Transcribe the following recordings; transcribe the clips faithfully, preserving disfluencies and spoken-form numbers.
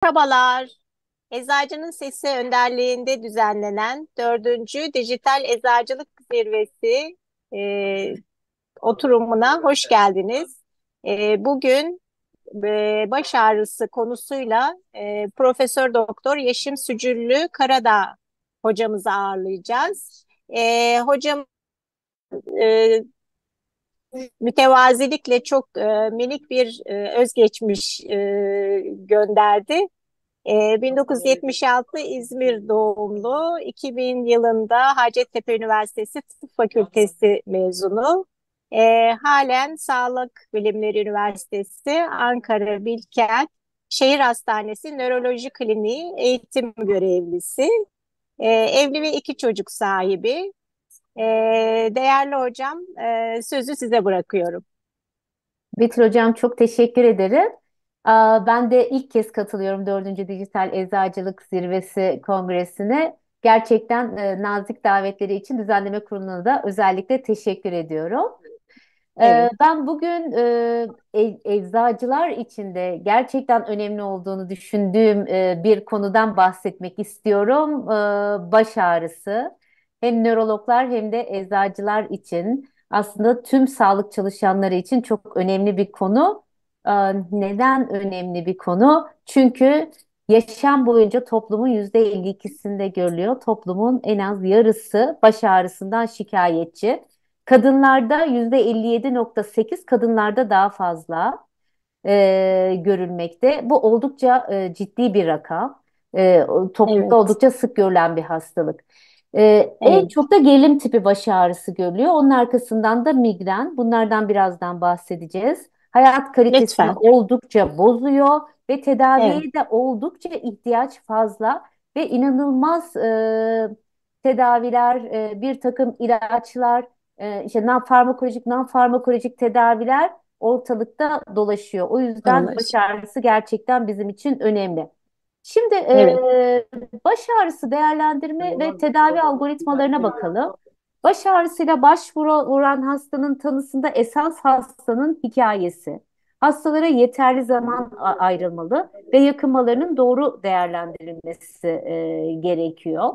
Merhabalar. Eczacının Sesi önderliğinde düzenlenen dördüncü Dijital Eczacılık Zirvesi e, oturumuna hoş geldiniz. E, bugün e, baş ağrısı konusuyla e, Profesör Doktor Yeşim Sücüllü Karadağ hocamızı ağırlayacağız. E, hocam e, mütevazilikle çok e, minik bir e, özgeçmiş e, gönderdi. Ee, bin dokuz yüz yetmiş altı İzmir doğumlu, iki bin yılında Hacettepe Üniversitesi Tıp Fakültesi mezunu. Ee, halen Sağlık Bilimleri Üniversitesi Ankara Bilkent Şehir Hastanesi Nöroloji Kliniği eğitim görevlisi. Ee, evli ve iki çocuk sahibi. Ee, değerli hocam, e, sözü size bırakıyorum. Betül Hocam çok teşekkür ederim. Aa, Ben de ilk kez katılıyorum dördüncü Dijital Eczacılık Zirvesi Kongresi'ne. Gerçekten e, nazik davetleri için düzenleme kuruluna da özellikle teşekkür ediyorum. Ee, Evet, Ben bugün e, e- eczacılar için de gerçekten önemli olduğunu düşündüğüm e, bir konudan bahsetmek istiyorum. Ee, Baş ağrısı. Hem nörologlar hem de eczacılar için aslında tüm sağlık çalışanları için çok önemli bir konu. Ee, Neden önemli bir konu? Çünkü yaşam boyunca toplumun yüzde elli ikisinde görülüyor. Toplumun en az yarısı baş ağrısından şikayetçi. Kadınlarda yüzde elli yedi nokta sekiz, kadınlarda daha fazla e, görülmekte. Bu oldukça e, ciddi bir rakam. E, o- toplumda evet, oldukça sık görülen bir hastalık. E, en evet. çok da gerilim tipi baş ağrısı görülüyor. Onun arkasından da migren. Bunlardan birazdan bahsedeceğiz. Hayat kalitesini Lütfen. oldukça bozuyor ve tedaviye Evet, de oldukça ihtiyaç fazla ve inanılmaz e, tedaviler, e, bir takım ilaçlar, e, işte non farmakolojik, non farmakolojik tedaviler ortalıkta dolaşıyor. O yüzden baş anlaşıldı. ağrısı gerçekten bizim için önemli. Şimdi Evet, e, baş ağrısı değerlendirme ve tedavi algoritmalarına bakalım. Baş ağrısıyla başvuran hastanın tanısında esas hastanın hikayesi. Hastalara yeterli zaman a- ayrılmalı ve yakınmalarının doğru değerlendirilmesi e, gerekiyor.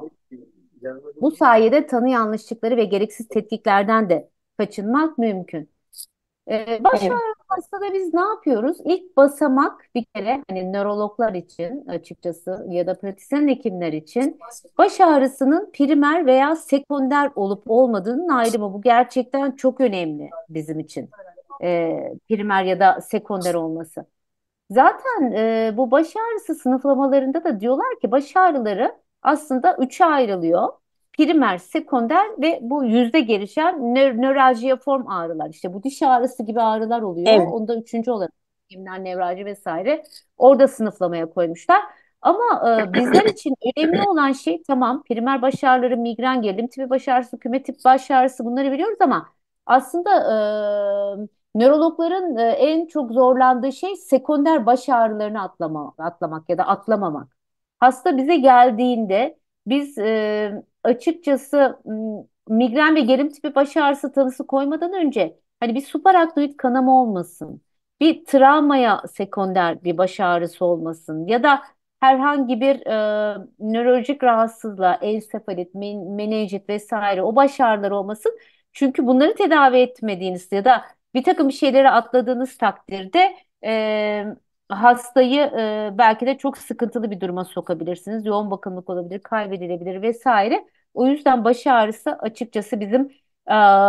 Bu sayede tanı yanlışlıkları ve gereksiz tetkiklerden de kaçınmak mümkün. Ee, baş evet, ağrı hastada biz ne yapıyoruz? İlk basamak bir kere hani nörologlar için açıkçası ya da pratisyen hekimler için baş ağrısının primer veya sekonder olup olmadığının ayrımı. Bu gerçekten çok önemli bizim için. Ee, primer ya da sekonder olması. Zaten e, bu baş ağrısı sınıflamalarında da diyorlar ki baş ağrıları aslında üçe ayrılıyor. Primer, sekonder ve bu yüzde gelişen nö nöraljiye form ağrılar. İşte bu diş ağrısı gibi ağrılar oluyor. evet, Onda üçüncü olarak kimler, nevralji vesaire orada sınıflamaya koymuşlar. Ama e, bizler için önemli olan şey tamam primer baş ağrıları, migren, gerilim tipi baş ağrısı, küme tip baş ağrısı bunları biliyoruz ama aslında nörologların e, en çok zorlandığı şey sekonder baş ağrılarını atlama, atlamak ya da atlamamak. Hasta bize geldiğinde biz e, açıkçası m, migren ve gerim tipi baş ağrısı tanısı koymadan önce hani bir supraraknoid kanama olmasın, bir travmaya sekonder bir baş ağrısı olmasın ya da herhangi bir e, nörolojik rahatsızlığa, ensefalit, men menenjit vesaire o baş ağrıları olmasın. Çünkü bunları tedavi etmediğiniz ya da bir takım bir şeyleri atladığınız takdirde e, hastayı e, belki de çok sıkıntılı bir duruma sokabilirsiniz. Yoğun bakımlık olabilir, kaybedilebilir vesaire. O yüzden baş ağrısı açıkçası bizim e,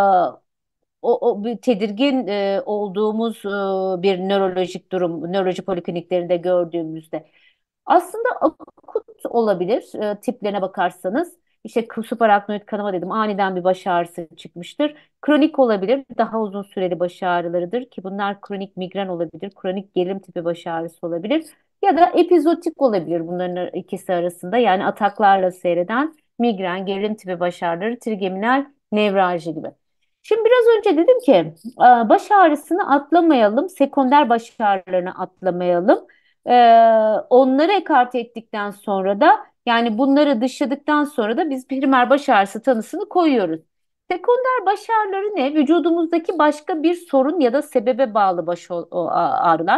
o, o bir tedirgin e, olduğumuz e, bir nörolojik durum, nöroloji polikliniklerinde gördüğümüzde. Aslında akut olabilir e, tiplerine bakarsanız. İşte supraraknoid kanama dedim. Aniden bir baş ağrısı çıkmıştır. Kronik olabilir. Daha uzun süreli baş ağrılarıdır ki bunlar kronik migren olabilir. Kronik gerilim tipi baş ağrısı olabilir. Ya da epizotik olabilir bunların ikisi arasında. Yani ataklarla seyreden migren, gerilim tipi baş ağrıları, trigeminal nevralji gibi. Şimdi biraz önce dedim ki e, baş ağrısını atlamayalım, sekonder baş ağrılarını atlamayalım. Ee, onları ekarte ettikten sonra da yani bunları dışladıktan sonra da biz primer baş ağrısı tanısını koyuyoruz. Sekonder baş ağrıları ne? Vücudumuzdaki başka bir sorun ya da sebebe bağlı baş o- o- ağrılar.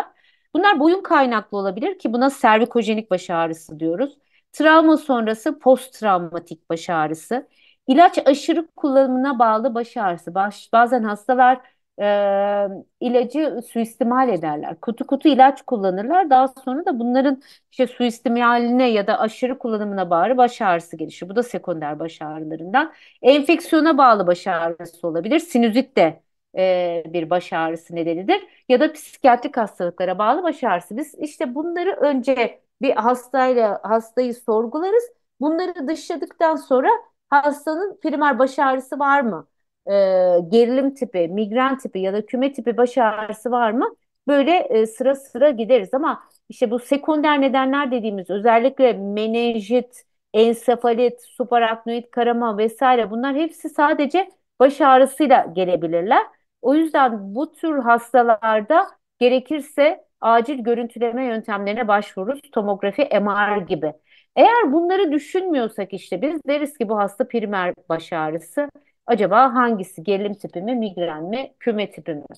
Bunlar boyun kaynaklı olabilir ki buna servikojenik baş ağrısı diyoruz. Travma sonrası post travmatik baş ağrısı. İlaç aşırı kullanımına bağlı baş ağrısı. Baş, bazen hastalar e, ilacı suistimal ederler. Kutu kutu ilaç kullanırlar. Daha sonra da bunların işte suistimaline ya da aşırı kullanımına bağlı baş ağrısı gelişir. Bu da sekonder baş ağrılarından. Enfeksiyona bağlı baş ağrısı olabilir. Sinüzit de e, bir baş ağrısı nedenidir. Ya da psikiyatrik hastalıklara bağlı baş ağrısı. Biz işte bunları önce bir hastayla hastayı sorgularız. Bunları dışladıktan sonra hastanın primer baş ağrısı var mı? Ee, gerilim tipi, migren tipi ya da küme tipi baş ağrısı var mı? Böyle e, sıra sıra gideriz ama işte bu sekonder nedenler dediğimiz özellikle menenjit, ensefalit, supraraknoid karama vesaire bunlar hepsi sadece baş ağrısıyla gelebilirler. O yüzden bu tür hastalarda gerekirse acil görüntüleme yöntemlerine başvururuz. Tomografi, M R gibi. Eğer bunları düşünmüyorsak işte biz deriz ki bu hasta primer baş ağrısı. Acaba hangisi? Gerilim tipi mi, migren mi, küme tipi mi?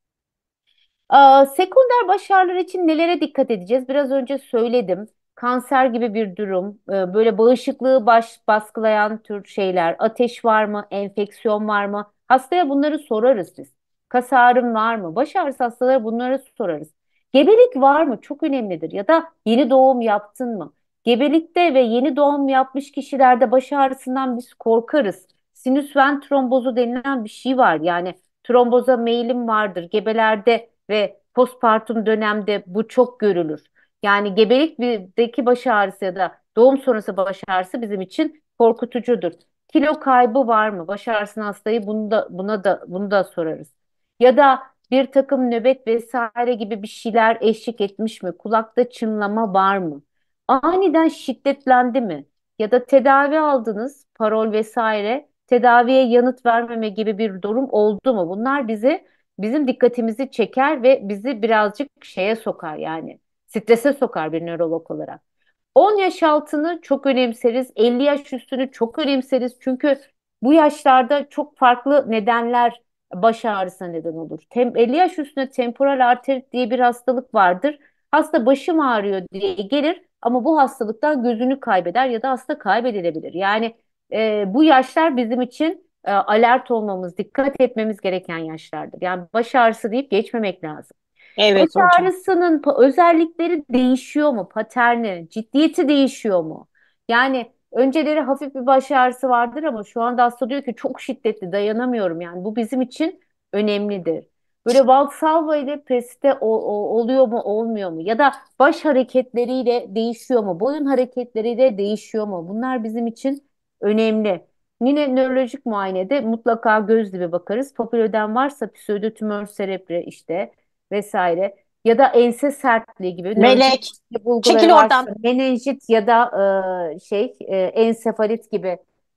Aa, sekonder baş ağrıları için nelere dikkat edeceğiz? Biraz önce söyledim. Kanser gibi bir durum, e, böyle bağışıklığı baş baskılayan tür şeyler, ateş var mı, enfeksiyon var mı? Hastaya bunları sorarız biz. Kas ağrım var mı? Baş ağrısı hastalara bunları sorarız. Gebelik var mı? Çok önemlidir. Ya da yeni doğum yaptın mı? Gebelikte ve yeni doğum yapmış kişilerde baş ağrısından biz korkarız. Sinüs ven trombozu denilen bir şey var. Yani tromboza meyilim vardır. Gebelerde ve postpartum dönemde bu çok görülür. Yani gebelikteki baş ağrısı ya da doğum sonrası baş ağrısı bizim için korkutucudur. Kilo kaybı var mı? Baş ağrısının hastayı bunu da, buna da bunu da sorarız. Ya da bir takım nöbet vesaire gibi bir şeyler eşlik etmiş mi? Kulakta çınlama var mı? Aniden şiddetlendi mi? Ya da tedavi aldınız, parol vesaire, tedaviye yanıt vermeme gibi bir durum oldu mu? Bunlar bizi bizim dikkatimizi çeker ve bizi birazcık şeye sokar yani strese sokar bir nörolog olarak. on yaş altını çok önemseriz, elli yaş üstünü çok önemseriz. Çünkü bu yaşlarda çok farklı nedenler baş ağrısına neden olur. Tem, elli yaş üstünde temporal arterit diye bir hastalık vardır. Hasta başım ağrıyor diye gelir ama bu hastalıktan gözünü kaybeder ya da hasta kaybedilebilir. Yani e, bu yaşlar bizim için e, alert olmamız, dikkat etmemiz gereken yaşlardır. Yani baş ağrısı deyip geçmemek lazım. Baş Evet hocam. ağrısının pa- özellikleri değişiyor mu? Paterni, ciddiyeti değişiyor mu? Yani önceleri hafif bir baş ağrısı vardır ama şu anda hasta diyor ki çok şiddetli dayanamıyorum. Yani bu bizim için önemlidir. Böyle Valsalva ile Pres'te o- o- oluyor mu olmuyor mu? Ya da baş hareketleriyle değişiyor mu? Boyun hareketleriyle değişiyor mu? Bunlar bizim için önemli. Yine nörolojik muayenede mutlaka göz dibi bakarız. Papilödem varsa psödotümör serebri işte vesaire ya da ense sertliği gibi nörolojik Melek, çekil bulguları oradan. varsa menenjit ya da e, şey e, ensefalit gibi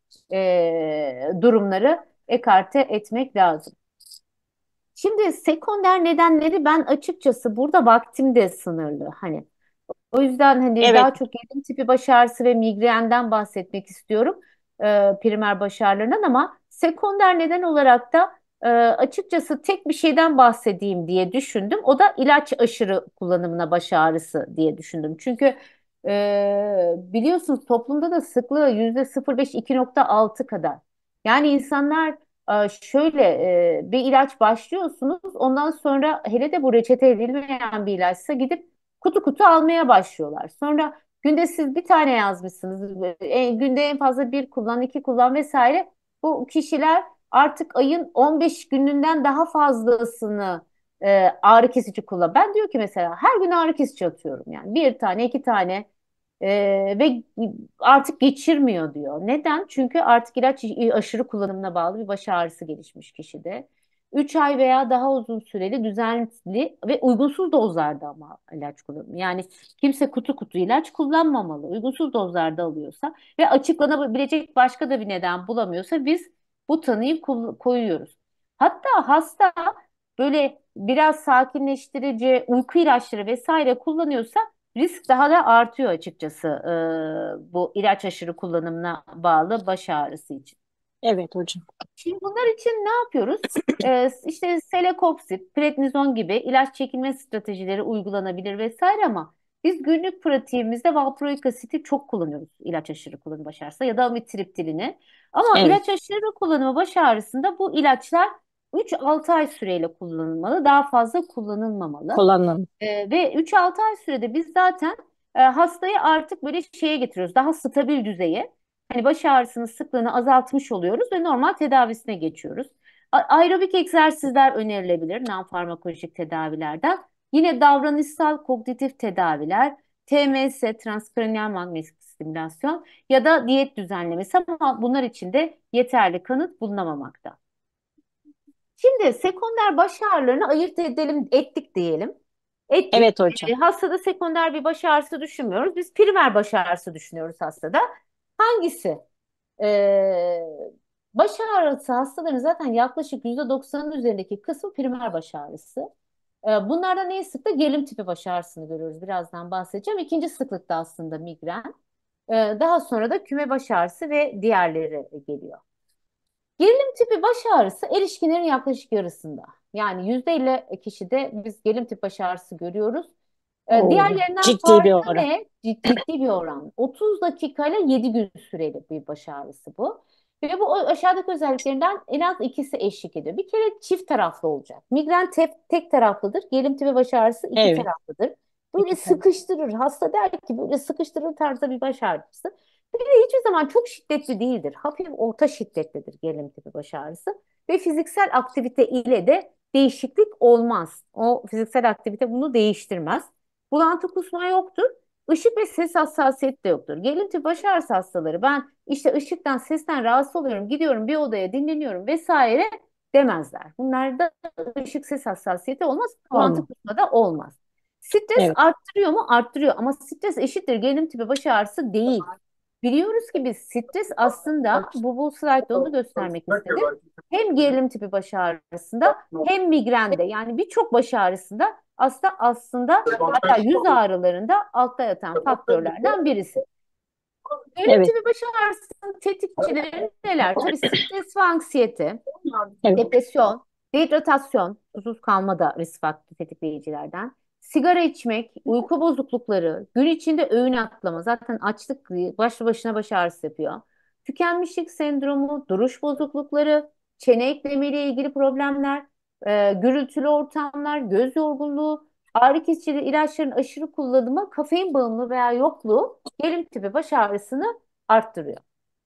e, durumları ekarte etmek lazım. Şimdi sekonder nedenleri ben açıkçası burada vaktim de sınırlı. Hani o yüzden hani Evet, daha çok gerilim tipi baş ağrısı ve migrenden bahsetmek istiyorum. E, primer baş ağrılarından ama sekonder neden olarak da e, açıkçası tek bir şeyden bahsedeyim diye düşündüm. O da ilaç aşırı kullanımına baş ağrısı diye düşündüm. Çünkü e, biliyorsunuz toplumda da sıklığı yüzde sıfır virgül beş iki nokta altı kadar. Yani insanlar e, şöyle e, bir ilaç başlıyorsunuz ondan sonra hele de bu reçete edilmeyen bir ilaçsa gidip kutu kutu almaya başlıyorlar. Sonra günde siz bir tane yazmışsınız. E, günde en fazla bir kullan, iki kullan vesaire. Bu kişiler artık ayın on beş gününden daha fazlasını e, ağrı kesici kullan. Ben diyor ki mesela her gün ağrı kesici atıyorum yani bir tane iki tane e, ve artık geçirmiyor diyor. Neden? Çünkü artık ilaç aşırı kullanımına bağlı bir baş ağrısı gelişmiş kişide. üç ay veya daha uzun süreli düzenli ve uygunsuz dozlarda ama ilaç kullanımı. Yani kimse kutu kutu ilaç kullanmamalı. Uygunsuz dozlarda alıyorsa ve açıklanabilecek başka da bir neden bulamıyorsa biz bu tanıyı kul- koyuyoruz. Hatta hasta böyle biraz sakinleştirici uyku ilaçları vesaire kullanıyorsa risk daha da artıyor açıkçası e, bu ilaç aşırı kullanımına bağlı baş ağrısı için. Evet hocam. Şimdi bunlar için ne yapıyoruz? Ee, işte Celecoxib, prednizon gibi ilaç çekilme stratejileri uygulanabilir vesaire ama biz günlük pratiğimizde valproik asiti çok kullanıyoruz ilaç aşırı kullanımı baş ağrısı ya da amitriptilini. Ama Evet. ilaç aşırı kullanımı baş ağrısında bu ilaçlar üç altı ay süreyle kullanılmalı, daha fazla kullanılmamalı. Kullanın. Ee, ve üç altı ay sürede biz zaten e, hastayı artık böyle şeye getiriyoruz, daha stabil düzeye. Hani baş ağrısının sıklığını azaltmış oluyoruz ve normal tedavisine geçiyoruz. A- Aerobik egzersizler önerilebilir non-farmakolojik tedavilerden. Yine davranışsal kognitif tedaviler, T M S, transkraniyal magnetik stimülasyon ya da diyet düzenlemesi ama bunlar için de yeterli kanıt bulunamamakta. Şimdi sekonder baş ağrılarını ayırt edelim, ettik diyelim. Ettik. Evet hocam. E, hastada sekonder bir baş ağrısı düşünmüyoruz. Biz primer baş ağrısı düşünüyoruz hastada. Hangisi? Ee, Baş ağrısı hastaların zaten yaklaşık yüzde doksanın üzerindeki kısmı primer baş ağrısı. Ee, bunlardan en sık da gelim tipi baş ağrısını görüyoruz. Birazdan bahsedeceğim. İkinci sıklıkta aslında migren. Ee, daha sonra da küme baş ağrısı ve diğerleri geliyor. Gerilim tipi baş ağrısı erişkinlerin yaklaşık yarısında. Yani yüzde elli kişide biz gerilim tipi baş ağrısı görüyoruz. Ee, Oo, diğerlerinden ciddi bir farkı oran. ne? Cid- Ciddi bir oran. otuz dakika ile yedi gün süreli bir baş ağrısı bu. Ve bu aşağıdaki özelliklerinden en az ikisi eşlik ediyor. Bir kere çift taraflı olacak. Migren tek, tek taraflıdır. Gerilim tipi baş ağrısı iki Evet. taraflıdır. Böyle İki tane. sıkıştırır. Hasta der ki böyle sıkıştırır tarzda bir baş ağrısı. Bir de hiçbir zaman çok şiddetli değildir. Hafif orta şiddetlidir gerilim tipi baş ağrısı. Ve fiziksel aktivite ile de değişiklik olmaz. O fiziksel aktivite bunu değiştirmez. Bulantı kusma yoktur. Işık ve ses hassasiyeti de yoktur. Gerilim tipi baş ağrısı hastaları ben işte ışıktan, sesten rahatsız oluyorum, gidiyorum bir odaya dinleniyorum vesaire demezler. Bunlarda ışık ses hassasiyeti olmaz, bulantı Olmaz. kusma da olmaz. Stres Evet. arttırıyor mu? Arttırıyor ama stres eşittir gerilim tipi baş ağrısı değil. Biliyoruz ki biz stres aslında bu, bu slaytta onu göstermek istedim. Hem gerilim tipi baş ağrısında hem migrende yani birçok baş ağrısında aslında aslında hatta yüz ağrılarında altta yatan faktörlerden birisi. Gerilim Evet. tipi baş ağrısının tetikçileri neler? Tabii stres ve anksiyete, Evet. depresyon, dehidratasyon, susuz kalma da risk faktörü tetikleyicilerden. Sigara içmek, uyku bozuklukları, gün içinde öğün atlama, zaten açlık başlı başına baş ağrısı yapıyor. Tükenmişlik sendromu, duruş bozuklukları, çene eklemi ile ilgili problemler, e, gürültülü ortamlar, göz yorgunluğu, ağrı kesici ilaçların aşırı kullanımı, kafein bağımlılığı veya yokluğu gerilim tipi baş ağrısını arttırıyor.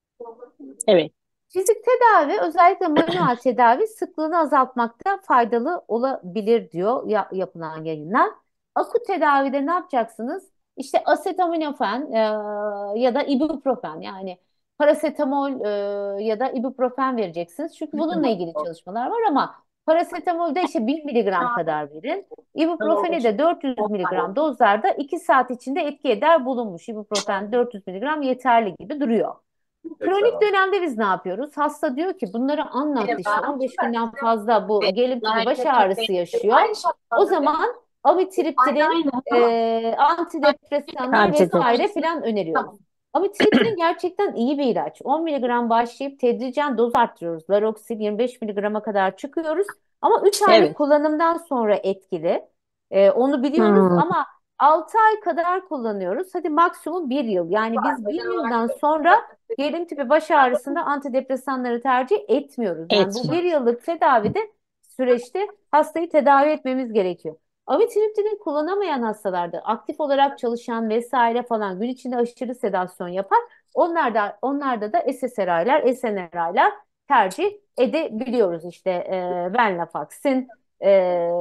Evet. Fizik tedavi özellikle manuel tedavi sıklığını azaltmakta faydalı olabilir diyor ya- yapılan yayınlar. Akut tedavide ne yapacaksınız? İşte acetaminophen e, ya da ibuprofen yani parasetamol e, ya da ibuprofen vereceksiniz. Çünkü bununla ilgili çalışmalar var ama parasetamolde işte bir miligram kadar verin. İbuprofeni de dört yüz miligram dozlarda iki saat içinde etki eder bulunmuş. İbuprofen dört yüz miligram yeterli gibi duruyor. Kronik dönemde biz ne yapıyoruz? Hasta diyor ki bunları anlattı işte on beş günden fazla bu gelim tipi baş ağrısı yaşıyor. O zaman amitriptilin, e, antidepresanlar Antidot. vesaire filan öneriyoruz. Amitriptilin gerçekten iyi bir ilaç. on miligram başlayıp tedricen doz arttırıyoruz. Laroxil yirmi beş miligrama kadar çıkıyoruz. Ama üç aylık Evet. kullanımdan sonra etkili. E, onu biliyoruz Hmm. ama altı ay kadar kullanıyoruz. Hadi maksimum bir yıl. Yani biz bir yıldan sonra gerilim tipi baş ağrısında antidepresanları tercih etmiyoruz. Yani bu bir Etmiyor. yıllık tedavide süreçte hastayı tedavi etmemiz gerekiyor. Amitriptilin kullanamayan hastalarda aktif olarak çalışan vesaire falan gün içinde aşırı sedasyon yapar. Onlarda, onlarda da S S R I'ler, S N R I'ler tercih edebiliyoruz. İşte e, venlafaxin, e,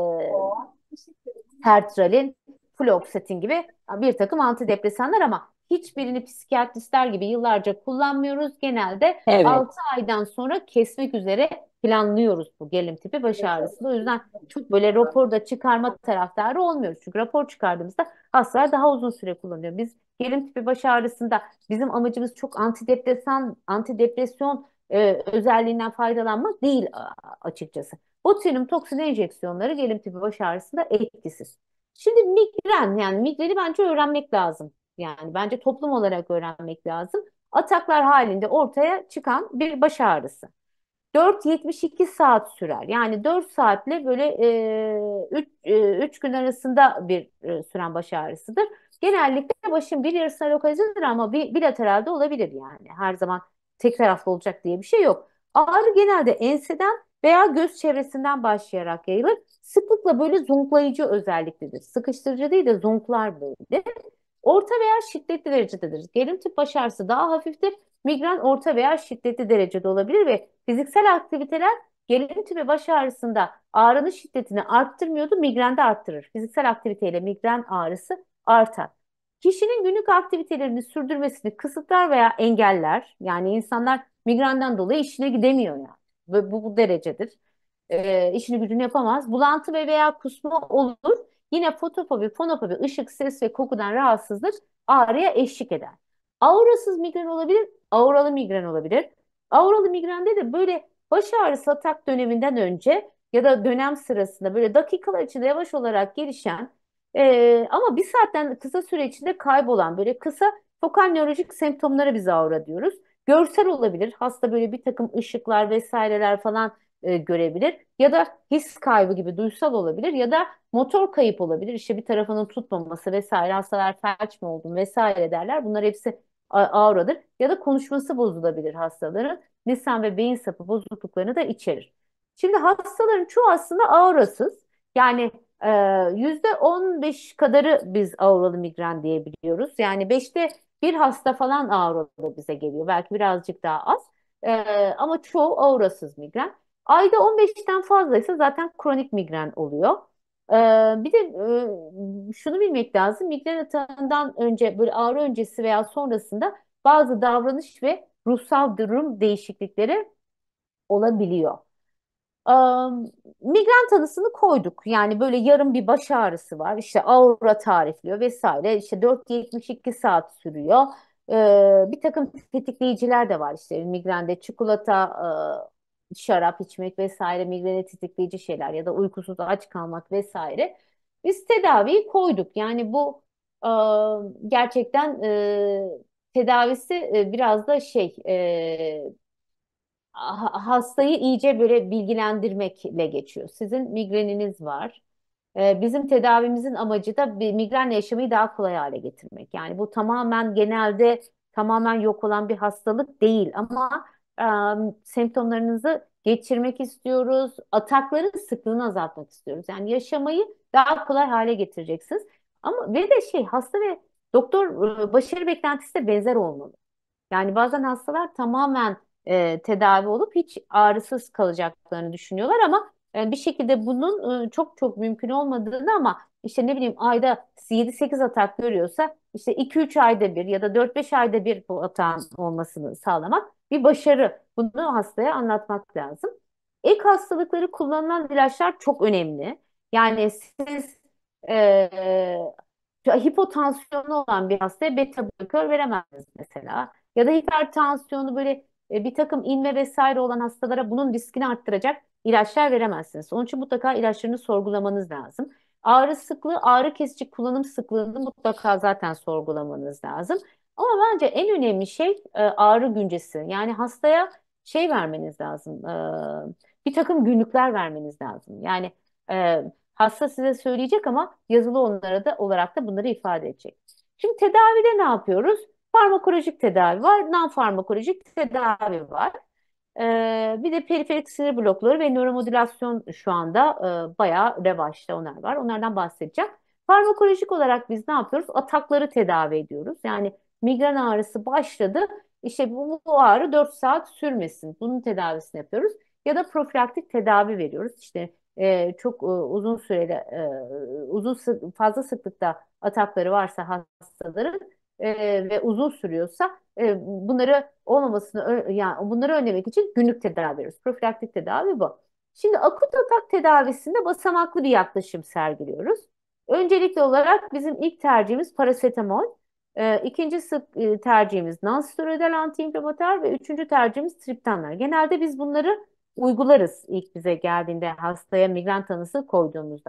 sertralin, fluoxetin gibi bir takım antidepresanlar ama hiçbirini psikiyatristler gibi yıllarca kullanmıyoruz. Genelde Evet. altı aydan sonra kesmek üzere planlıyoruz bu gerilim tipi baş ağrısını. O yüzden çok böyle raporda çıkarma taraftarı olmuyoruz. Çünkü rapor çıkardığımızda hastalar daha uzun süre kullanıyor. Biz gerilim tipi baş ağrısında bizim amacımız çok antidepresan, antidepresyon e, özelliğinden faydalanmak değil açıkçası. Botulinum toksin enjeksiyonları gerilim tipi baş ağrısında etkisiz. Şimdi migren yani migreni bence öğrenmek lazım. Yani bence toplum olarak öğrenmek lazım. ataklar halinde ortaya çıkan bir baş ağrısı. dört yetmiş iki saat sürer. Yani dört saatle böyle üç gün arasında bir e, süren baş ağrısıdır. Genellikle başın bir yarısına lokalizedir ama bir, bilateralde olabilir yani. Her zaman tek taraflı olacak diye bir şey yok. Ağrı genelde enseden veya göz çevresinden başlayarak yayılır. Sıklıkla böyle zonklayıcı özelliklidir. Sıkıştırıcı değil de zonklar böyle. Orta veya şiddetli derecededir. Gerilim tip baş ağrısı daha hafiftir. Migren orta veya şiddetli derecede olabilir ve fiziksel aktiviteler gerilim tipi baş ağrısında ağrının şiddetini arttırmıyordu, migrende arttırır. Fiziksel aktiviteyle migren ağrısı artar. Kişinin günlük aktivitelerini sürdürmesini kısıtlar veya engeller. Yani insanlar migrenden dolayı işine gidemiyor yani. Ve bu, bu derecedir. E, işini gücünü yapamaz. Bulantı ve veya kusma olur. Yine fotofobi, fonofobi, ışık, ses ve kokudan rahatsızlık ağrıya eşlik eder. Aurasız migren olabilir, auralı migren olabilir. Auralı migrende de böyle baş ağrısı atak döneminden önce ya da dönem sırasında böyle dakikalar içinde yavaş olarak gelişen e, ama bir saatten kısa süre içinde kaybolan böyle kısa fokal nörolojik semptomlara biz aura diyoruz. Görsel olabilir. Hasta böyle bir takım ışıklar vesaireler falan e, görebilir. Ya da his kaybı gibi duysal olabilir ya da motor kayıp olabilir. İşte bir tarafının tutmaması vesaire, hastalar felç mi oldum vesaire derler. Bunlar hepsi a- auradır. Ya da konuşması bozulabilir hastaların. Lisan ve beyin sapı bozukluklarını da içerir. Şimdi hastaların çoğu aslında aurasız. Yani e, yüzde on beş kadarı biz auralı migren diyebiliyoruz. Yani beşte bir hasta falan auralı bize geliyor. Belki birazcık daha az. E, ama çoğu aurasız migren. Ayda on beşten fazlaysa zaten kronik migren oluyor. Ee, bir de e, şunu bilmek lazım. Migren atağından önce böyle ağrı öncesi veya sonrasında bazı davranış ve ruhsal durum değişiklikleri olabiliyor. Am, Migren tanısını koyduk. Yani böyle yarım bir baş ağrısı var. İşte aura tarifliyor vesaire. İşte dört yetmiş iki saat sürüyor. Ee, bir takım tetikleyiciler de var. İşte migrende çikolata, e, şarap içmek vesaire migreni tetikleyici şeyler ya da uykusuz aç kalmak vesaire. Biz tedaviyi koyduk. Yani bu e, gerçekten e, tedavisi e, biraz da şey e, ha- hastayı iyice böyle bilgilendirmekle geçiyor. Sizin migreniniz var. Ee, bizim tedavimizin amacı da bir migrenle yaşamayı daha kolay hale getirmek. Yani bu tamamen genelde tamamen yok olan bir hastalık değil ama e, semptomlarınızı geçirmek istiyoruz. Atakların sıklığını azaltmak istiyoruz. Yani yaşamayı daha kolay hale getireceksiniz. Ama ve de şey hasta ve doktor e, başarı beklentisi de benzer olmalı. Yani bazen hastalar tamamen e, tedavi olup hiç ağrısız kalacaklarını düşünüyorlar ama e, bir şekilde bunun e, çok çok mümkün olmadığını ama işte ne bileyim ayda yedi sekiz atak görüyorsa işte iki üç ayda bir ya da dört beş ayda bir bu atağın olmasını sağlamak bir başarı. Bunu hastaya anlatmak lazım. Ek hastalıkları kullanılan ilaçlar çok önemli. Yani siz e, hipotansiyonu olan bir hastaya beta blokör veremezsiniz mesela. Ya da hipertansiyonu böyle e, bir takım inme vesaire olan hastalara bunun riskini arttıracak ilaçlar veremezsiniz. Onun için mutlaka ilaçlarını sorgulamanız lazım. Ağrı sıklığı, ağrı kesici kullanım sıklığını mutlaka zaten sorgulamanız lazım. Ama bence en önemli şey e, ağrı güncesi. Yani hastaya şey vermeniz lazım. E, bir takım günlükler vermeniz lazım. Yani e, hasta size söyleyecek ama yazılı onlara da olarak da bunları ifade edecek. Şimdi tedavide ne yapıyoruz? Farmakolojik tedavi var, non-farmakolojik tedavi var. Ee, bir de periferik sinir blokları ve nöromodülasyon şu anda e, bayağı revaçta onlar var. Onlardan bahsedeceğim. Farmakolojik olarak biz ne yapıyoruz? Atakları tedavi ediyoruz. Yani migren ağrısı başladı. İşte bu, bu ağrı dört saat sürmesin. Bunun tedavisini yapıyoruz. Ya da profilaktik tedavi veriyoruz. İşte e, çok e, uzun süreli, e, uzun sık, fazla sıklıkta atakları varsa hastaların e, ve uzun sürüyorsa e, bunları olmamasını ö- yani bunları önlemek için günlük tedavi veriyoruz. Profilaktik tedavi bu. Şimdi akut atak tedavisinde basamaklı bir yaklaşım sergiliyoruz. Öncelikli olarak bizim ilk tercihimiz parasetamol. E, ikinci sık e, tercihimiz nonsteroidal antiinflamatuar ve üçüncü tercihimiz triptanlar. Genelde biz bunları uygularız ilk bize geldiğinde hastaya migren tanısı koyduğumuzda.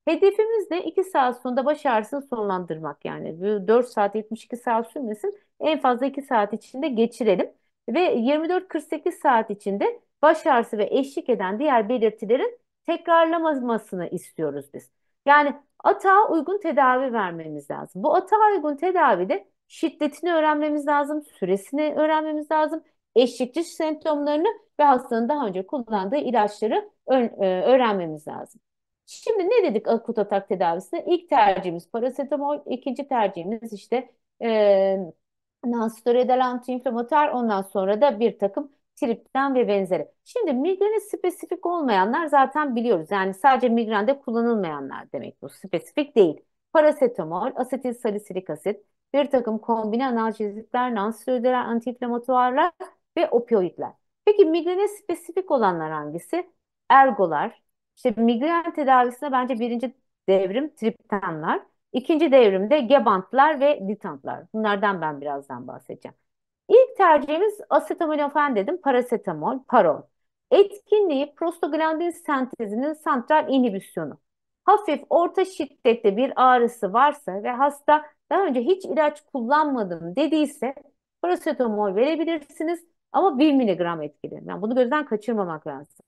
Hedefimiz de iki saat sonunda baş ağrısını sonlandırmak. Yani bu dört saat yetmiş iki saat sürmesin. En fazla iki saat içinde geçirelim. Ve yirmi dört kırk sekiz saat içinde baş ağrısı ve eşlik eden diğer belirtilerin tekrarlamamasını istiyoruz biz. Yani atağa uygun tedavi vermemiz lazım. Bu atağa uygun tedavide şiddetini öğrenmemiz lazım, süresini öğrenmemiz lazım, eşlikçi semptomlarını ve hastanın daha önce kullandığı ilaçları ö- öğrenmemiz lazım. Şimdi ne dedik akut atak tedavisinde? İlk tercihimiz parasetamol, ikinci tercihimiz işte e, nonsteroidal antiinflamatuar, ondan sonra da bir takım triptan ve benzeri. Şimdi migrene spesifik olmayanlar zaten biliyoruz. Yani sadece migrende kullanılmayanlar demek bu. Spesifik değil. Parasetamol, asetil salisilik asit, bir takım kombine analjezikler, nonsteroidal antiinflamatuarlar ve opioidler. Peki migrene spesifik olanlar hangisi? Ergolar. İşte migren tedavisinde bence birinci devrim triptanlar. İkinci devrimde Gebantlar ve Ditantlar. Bunlardan ben birazdan bahsedeceğim. İlk tercihimiz acetaminophen dedim, parasetamol, parol. Etkinliği prostaglandin sentezinin santral inhibisyonu. Hafif orta şiddette bir ağrısı varsa ve hasta daha önce hiç ilaç kullanmadım dediyse parasetamol verebilirsiniz ama bir miligram etkili. Yani bunu gözden kaçırmamak lazım.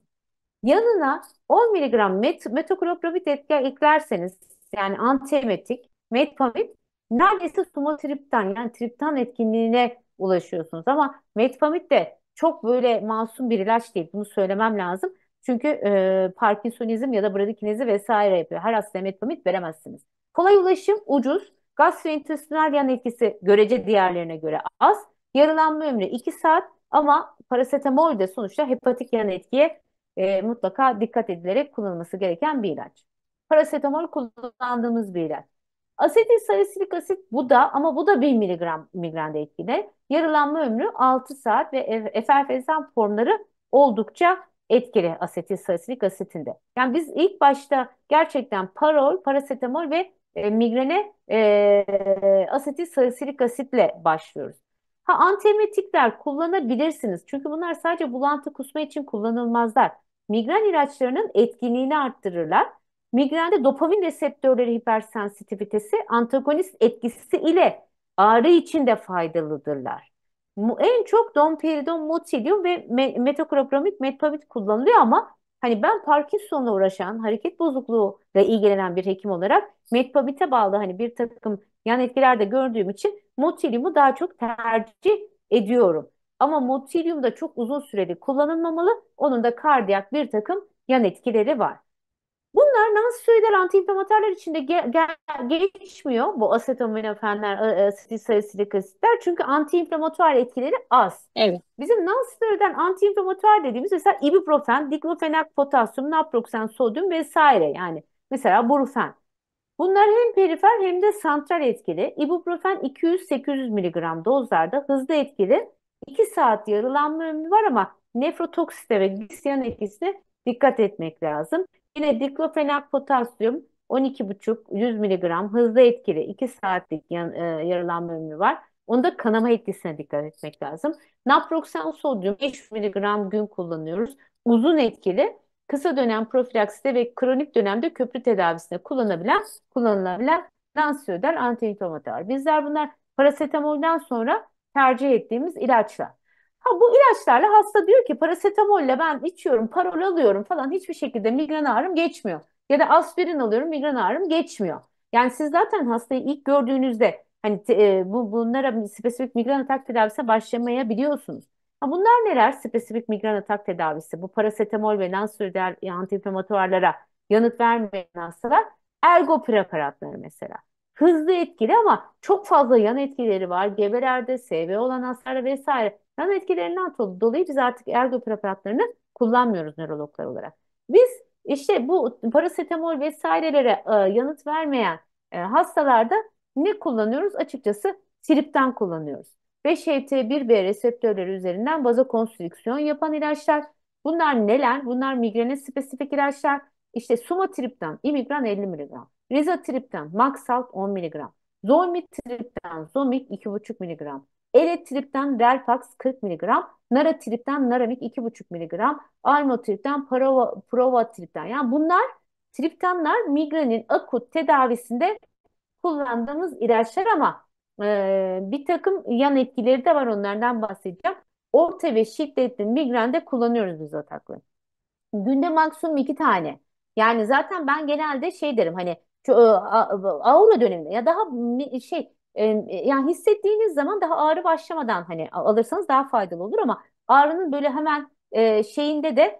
Yanına on miligram met metoklopramid etki eklerseniz yani antiemetik, metpamid neredeyse sumatriptan yani triptan etkinliğine ulaşıyorsunuz. Ama metpamid de çok böyle masum bir ilaç değil. Bunu söylemem lazım. Çünkü e, Parkinsonizm ya da bradikinezi vesaire yapıyor. Her hastaya metpamid veremezsiniz. Kolay ulaşım, ucuz. Gastrointestinal yan etkisi görece diğerlerine göre az. Yarılanma ömrü iki saat ama parasetamol de sonuçta hepatik yan etkiye e, mutlaka dikkat edilerek kullanılması gereken bir ilaç. Parasetamol kullandığımız bir ilaç. Asetil salisilik asit bu da ama bu da bir miligram migrende etkili. Yarılanma ömrü altı saat ve e- efervescent formları oldukça etkili asetil salisilik asitinde. Yani biz ilk başta gerçekten parol, parasetamol ve e, migrene e, asetil salisilik asitle başlıyoruz. Ha, antiemetikler kullanabilirsiniz. Çünkü bunlar sadece bulantı kusma için kullanılmazlar. Migren ilaçlarının etkinliğini arttırırlar. Migrende dopamin reseptörleri hipersensitivitesi antagonist etkisi ile ağrı için de faydalıdırlar. Mu- En çok domperidon, motilyum ve me metoclopramid, metpamid kullanılıyor ama hani ben Parkinson'la uğraşan, hareket bozukluğuyla ilgilenen bir hekim olarak metpamid'e bağlı hani bir takım yan etkiler de gördüğüm için motilyumu daha çok tercih ediyorum. Ama motilyum da çok uzun süreli kullanılmamalı. Onun da kardiyak bir takım yan etkileri var. Bunlar nonsteroidal antiinflamatuarlar içinde ge ge geçmiyor. Bu acetaminofenler, asetilsalisilik asitler. Çünkü antiinflamatuar etkileri az. Evet. Bizim nonsteroidal antiinflamatuar dediğimiz mesela ibuprofen, diklofenak, potasyum, naproxen, sodyum vesaire. Yani mesela Brufen. Bunlar hem perifer hem de santral etkili. İbuprofen iki yüz sekiz yüz miligram dozlarda hızlı etkili. iki saat yarılanma ömrü var ama nefrotoksite ve gliserin etkisine dikkat etmek lazım. Yine diklofenak potasyum on iki buçuk yüz miligram hızlı etkili iki saatlik yan, e, yarılanma ömrü var. Onda kanama etkisine dikkat etmek lazım. Naproxen sodyum beş yüz miligram gün kullanıyoruz. Uzun etkili. Kısa dönem profilaksiste ve kronik dönemde köprü tedavisinde kullanabilen, kullanılabilen nonsteroidal antiinflamatuar. Bizler bunlar parasetamolden sonra tercih ettiğimiz ilaçlar. Ha, bu ilaçlarla hasta diyor ki parasetamolle ben içiyorum, parol alıyorum falan hiçbir şekilde migren ağrım geçmiyor. Ya da aspirin alıyorum, migren ağrım geçmiyor. Yani siz zaten hastayı ilk gördüğünüzde hani e, bu bunlara spesifik migren atak tedavisine başlamayabiliyorsunuz. Ha, bunlar neler? Spesifik migren atak tedavisi. Bu parasetamol ve nonsteroidal antiinflamatuarlara yanıt vermeyen hastalar ergo preparatları mesela. Hızlı etkili ama çok fazla yan etkileri var. Gebelerde, S V olan hastalarda vesaire. Yan etkilerinden dolayı biz artık ergo preparatlarını kullanmıyoruz nörologlar olarak. Biz işte bu parasetamol vesairelere e, yanıt vermeyen e, hastalarda ne kullanıyoruz? Açıkçası triptan kullanıyoruz. beş H T bir B reseptörleri üzerinden vazokonstrüksiyon yapan ilaçlar. Bunlar neler? Bunlar migrene spesifik ilaçlar. İşte sumatriptan, imigran elli miligram. Rizatriptan, Maxalt on miligram. Zolmitriptan, Zomig iki buçuk miligram. Eletriptan, Relpax kırk miligram. Naratriptan, Naramik iki buçuk miligram. Almotriptan, Prova, Provatriptan. Yani bunlar Triptanlar migrenin akut tedavisinde kullandığımız ilaçlar ama e, bir takım yan etkileri de var, onlardan bahsedeceğim. Orta ve şiddetli migrende kullanıyoruz biz ataklı. Günde maksimum iki tane. Yani zaten ben genelde şey derim hani şu, e, a- aura döneminde ya daha mi- şey e, yani hissettiğiniz zaman daha ağrı başlamadan hani alırsanız daha faydalı olur ama ağrının böyle hemen e, şeyinde de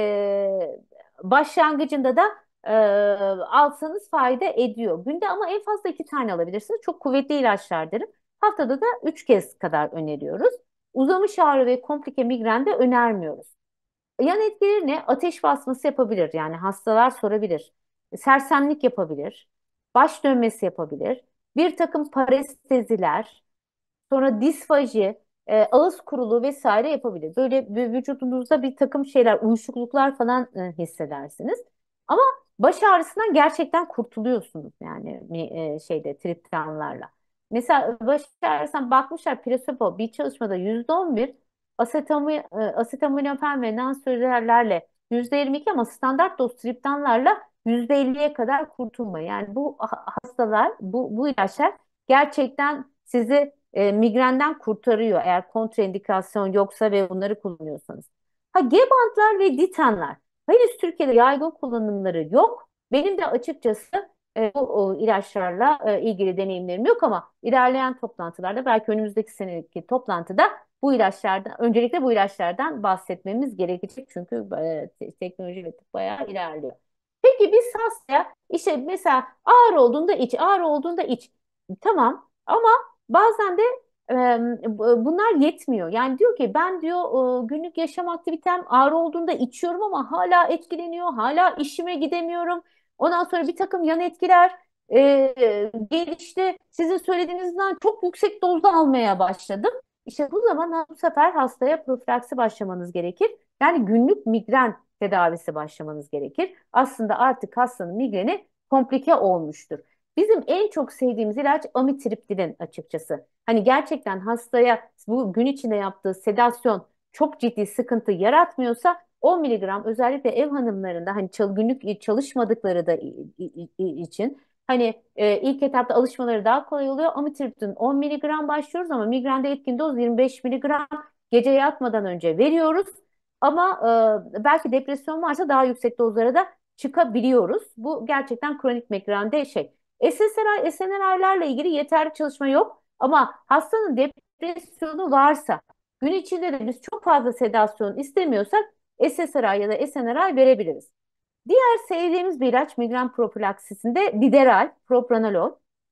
e, başlangıcında da e, alsanız fayda ediyor. Günde ama en fazla iki tane alabilirsiniz. Çok kuvvetli ilaçlar derim. Haftada da üç kez kadar öneriyoruz. Uzamış ağrı ve komplike migrende önermiyoruz. Yan etkileri ne? Ateş basması yapabilir. Yani hastalar sorabilir. Sersemlik yapabilir. Baş dönmesi yapabilir. Bir takım paresteziler, sonra disfaji, e, ağız kuruluğu vesaire yapabilir. Böyle vü- vücudunuzda bir takım şeyler, uyuşukluklar falan e, hissedersiniz. Ama baş ağrısından gerçekten kurtuluyorsunuz yani mi- e, şeyde triptanlarla. Mesela baş ağrısından bakmışlar plasebo bir çalışmada yüzde on bir, asetami, e, acetaminophen ve nonsörolerle yüzde yirmi iki ama standart doz triptanlarla yüzde elliye kadar kurtulma. Yani bu ha- hastalar, bu, bu ilaçlar gerçekten sizi e, migrenden kurtarıyor eğer kontraindikasyon yoksa ve bunları kullanıyorsanız. Ha Gebantlar ve Ditanlar henüz Türkiye'de yaygın kullanımları yok. Benim de açıkçası e, bu o, ilaçlarla e, ilgili deneyimlerim yok ama ilerleyen toplantılarda belki önümüzdeki seneki toplantıda bu ilaçlardan öncelikle bu ilaçlardan bahsetmemiz gerekecek çünkü e, te- teknoloji ve tıp bayağı ilerliyor. Peki biz hastaya işte mesela ağrı olduğunda iç, ağrı olduğunda iç. Tamam ama bazen de e, bunlar yetmiyor. Yani diyor ki ben diyor e, günlük yaşam aktivitem ağrı olduğunda içiyorum ama hala etkileniyor. Hala işime gidemiyorum. Ondan sonra bir takım yan etkiler e, gelişti. Sizin söylediğinizden çok yüksek dozda almaya başladım. İşte bu zaman bu sefer hastaya profilaksi başlamanız gerekir. Yani günlük migren tedavisi başlamanız gerekir. Aslında artık hastanın migreni komplike olmuştur. Bizim en çok sevdiğimiz ilaç amitriptilin açıkçası. Hani gerçekten hastaya bu gün içinde yaptığı sedasyon çok ciddi sıkıntı yaratmıyorsa on miligram özellikle ev hanımlarında hani çal- günlük çalışmadıkları da i- i- i- için hani e, ilk etapta alışmaları daha kolay oluyor. Amitriptilin on miligram başlıyoruz ama migrende etkin doz yirmi beş miligram gece yatmadan önce veriyoruz. Ama e, belki depresyon varsa daha yüksek dozlara da çıkabiliyoruz. Bu gerçekten kronik migrende şey. S S R I, S N R I'lerle ilgili yeterli çalışma yok ama hastanın depresyonu varsa gün içinde de biz çok fazla sedasyon istemiyorsak S S R I ya da S N R I verebiliriz. Diğer sevdiğimiz bir ilaç migren profilaksisinde Dideral, propranolol.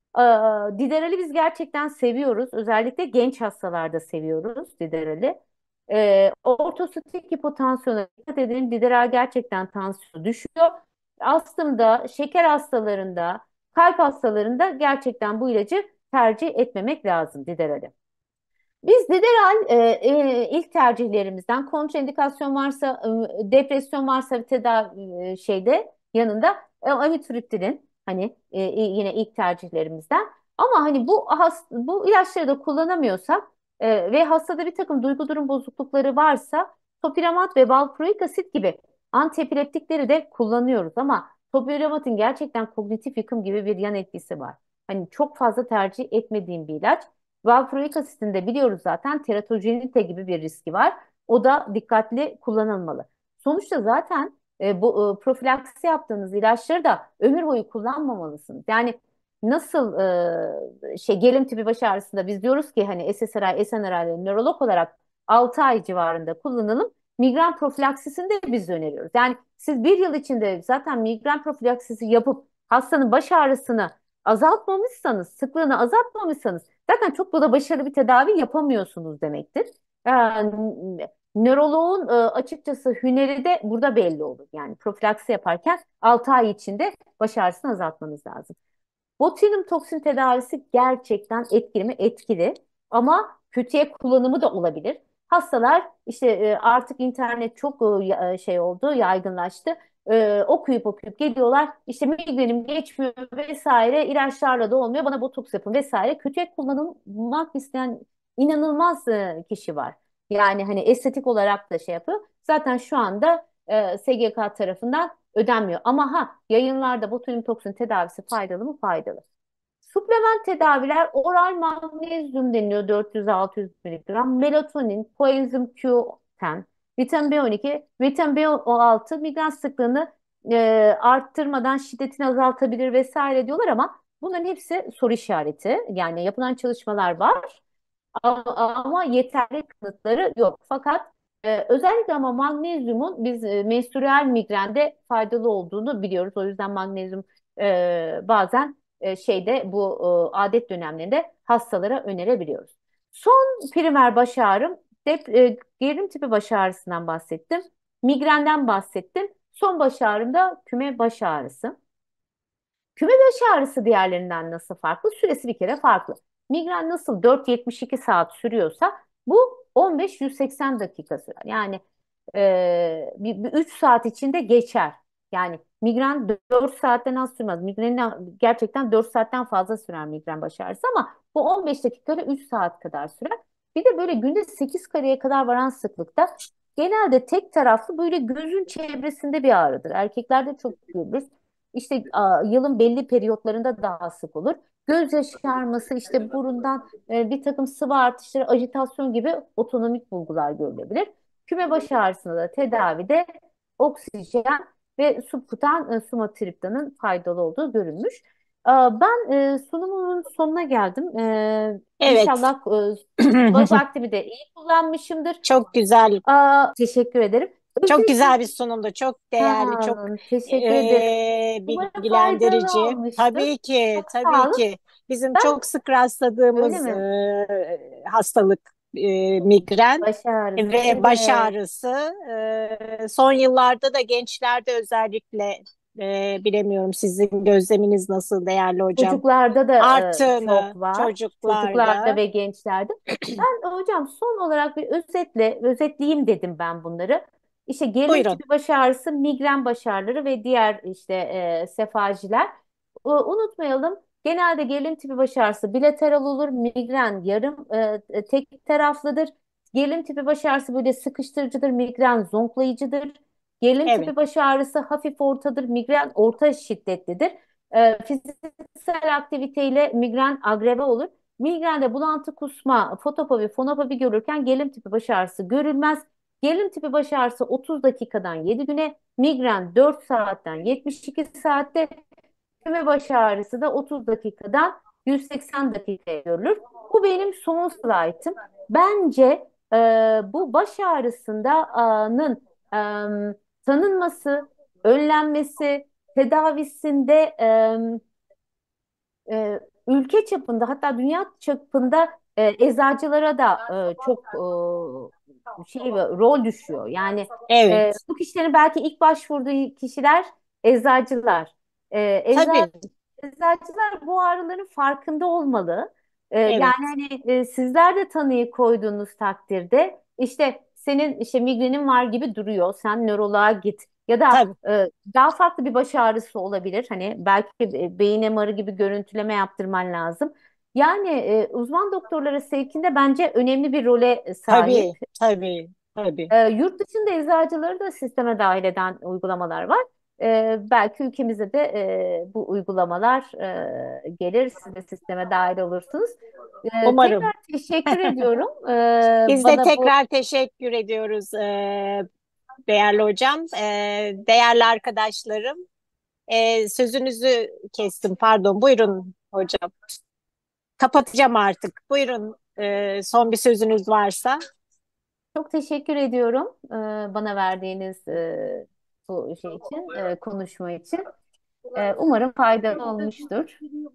Ee, Dideral'i biz gerçekten seviyoruz. Özellikle genç hastalarda seviyoruz Dideral'i. Ee, ortostatik hipotansiyona dikkat edelim. Dideral gerçekten tansiyonu düşüyor. Astımda, şeker hastalarında, kalp hastalarında gerçekten bu ilacı tercih etmemek lazım Dideral'i. Biz Dideral e, e, ilk tercihlerimizden kontraindikasyon varsa, e, depresyon varsa bir tedavi e, şeyde yanında e, amitriptilin hani e, e, yine ilk tercihlerimizden. Ama hani bu has, bu ilaçları da kullanamıyorsak e, ve hastada bir takım duygu durum bozuklukları varsa topiramat ve valproik asit gibi antiepileptikleri de kullanıyoruz ama topiramatın gerçekten kognitif yıkım gibi bir yan etkisi var. Hani çok fazla tercih etmediğim bir ilaç. Valproik asitinde biliyoruz zaten teratogenite gibi bir riski var. O da dikkatli kullanılmalı. Sonuçta zaten e, bu e, profilaksi yaptığınız ilaçları da ömür boyu kullanmamalısınız. Yani nasıl e, şey gelim tipi baş ağrısında biz diyoruz ki hani S S R I, S N R I'leri nörolog olarak altı ay civarında kullanalım. Migren profilaksisini de biz öneriyoruz. Yani siz bir yıl içinde zaten migren profilaksisi yapıp hastanın baş ağrısını azaltmamışsanız, sıklığını azaltmamışsanız zaten çok da başarılı bir tedavi yapamıyorsunuz demektir. Yani, nöroloğun e, açıkçası hüneri de burada belli olur. Yani profilaksi yaparken altı ay içinde baş ağrısını azaltmanız lazım. Botulinum toksin tedavisi gerçekten etkili mi? Etkili. Ama kötüye kullanımı da olabilir. Hastalar işte e, artık internet çok e, ya- e, şey oldu, yaygınlaştı. E, okuyup okuyup geliyorlar. İşte migrenim geçmiyor vesaire, ilaçlarla da olmuyor. Bana botoks yapın vesaire. Kötüye kullanılmak isteyen inanılmaz e, kişi var. Yani hani estetik olarak da şey yapıyor. Zaten şu anda e, S G K tarafından ödenmiyor. Ama ha, yayınlarda botulinum toksin tedavisi faydalı mı? Faydalı. Suplement tedaviler, oral magnezyum deniliyor, dört yüz altı yüz miligram, melatonin, koenzim Q on, vitamin B on iki, vitamin B on altı migren sıklığını e, arttırmadan şiddetini azaltabilir vesaire diyorlar ama bunların hepsi soru işareti. Yani yapılan çalışmalar var ama, ama yeterli kanıtları yok. Fakat e, özellikle ama magnezyumun biz e, menstrüel migrende faydalı olduğunu biliyoruz. O yüzden magnezyum e, bazen e, şeyde bu e, adet dönemlerinde hastalara önerebiliyoruz. Son primer baş ağrım, dep, e, gerilim tipi baş ağrısından bahsettim. Migrenden bahsettim. Son baş ağrım da küme baş ağrısı. Küme baş ağrısı diğerlerinden nasıl farklı? Süresi bir kere farklı. Migren nasıl dört yetmiş iki saat sürüyorsa bu on beş yüz seksen dakika sürer. Yani e, bir, bir üç saat içinde geçer. Yani migren dört saatten az sürmez. Migrenin gerçekten dört saatten fazla sürer migren baş ağrısı ama bu on beş dakikayla üç saat kadar sürer. Bir de böyle günde sekiz kareye kadar varan sıklıkta genelde tek taraflı böyle gözün çevresinde bir ağrıdır. Erkeklerde çok görülür. İşte a, yılın belli periyotlarında daha sık olur. Göz yaşarması, işte burundan e, bir takım sıvı artışları, ajitasyon gibi otonomik bulgular görülebilir. Küme baş ağrısında da tedavide oksijen ve subkutan e, sumatriptanın faydalı olduğu görülmüş. Aa, Ben e, sunumun sonuna geldim. E, Evet. İnşallah e, vaktimi de iyi kullanmışımdır. Çok güzel. Aa, teşekkür ederim. Çok Özetle güzel bir sunumdu. Çok değerli, sağ çok olun, teşekkür ederim. eee, Umarım faydalı bilgilendirici. olmuştur. Tabii ki, Çok sağ tabii olun. ki. Bizim Ben çok sık öyle rastladığımız mi? eee, hastalık eee, migren Baş ağrısı. ve baş Evet. ağrısı. Eee, son yıllarda da gençlerde özellikle eee, bilemiyorum sizin gözleminiz nasıl değerli hocam? Çocuklarda da e, çok Arttığını var. Çocuklarda çocuklarda. ve gençlerde. Ben hocam son olarak bir özetle, özetleyeyim dedim ben bunları. İşte gerilim Buyurun. tipi baş ağrısı, migren baş ağrıları ve diğer işte e, sefajiler. E, unutmayalım. Genelde gerilim tipi baş ağrısı bilateral olur. Migren yarım e, e, tek taraflıdır. Gerilim tipi baş ağrısı böyle sıkıştırıcıdır. Migren zonklayıcıdır. Gerilim Evet, tipi baş ağrısı hafif ortadır. Migren orta şiddetlidir. E, fiziksel aktiviteyle migren agreve olur. Migrende bulantı, kusma, fotofobi, fonofobi görürken gerilim tipi baş ağrısı görülmez. Gerilim tipi baş ağrısı otuz dakikadan yedi güne, migren dört saatten yetmiş iki saatte, küme baş ağrısı da otuz dakikadan yüz seksen dakikaya görülür. Bu benim son slaytım. Bence e, bu baş ağrısının e, tanınması, önlenmesi, tedavisinde e, e, ülke çapında hatta dünya çapında e, eczacılara da e, çok e, şey rol düşüyor. Yani e, evet. bu kişilerin belki ilk başvurduğu kişiler eczacılar. E, eczacı, Tabii, eczacılar bu ağrıların farkında olmalı. E, yani evet. hani e, sizler de tanıyı koyduğunuz takdirde işte senin işte migrenin var gibi duruyor. Sen nöroloğa git. Ya da Tabii, e, daha farklı bir baş ağrısı olabilir. Hani belki e, beyin M R'ı gibi görüntüleme yaptırman lazım. Yani e, uzman doktorlara sevkinde bence önemli bir role sahip. tabii, tabii, tabii. E, yurt dışında eczacıları da sisteme dahil eden uygulamalar var. E, belki ülkemize de e, bu uygulamalar e, gelir. Siz de sisteme dahil olursunuz. E, Umarım. tekrar teşekkür ediyorum. E, Biz de bana bu tekrar teşekkür ediyoruz eee, değerli hocam, Eee, değerli arkadaşlarım. Eee, sözünüzü kestim, pardon. Buyurun hocam. Kapatacağım artık. Buyurun, eee, son bir sözünüz varsa. çok teşekkür ediyorum e, bana verdiğiniz e, bu şey için, e, konuşma için. E, umarım faydalı olmuştur.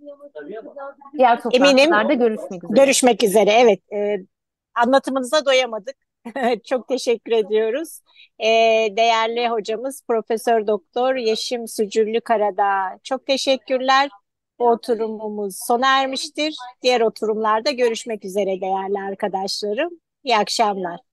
Diğer Eminim toplantılarda görüşmek üzere. görüşmek üzere. Evet, eee, anlatımınıza doyamadık. Çok teşekkür ediyoruz. Ee, değerli hocamız Profesör Doktor Yeşim Sücürlü Karadağ. Çok teşekkürler. Bu oturumumuz sona ermiştir. Diğer oturumlarda görüşmek üzere değerli arkadaşlarım. İyi akşamlar.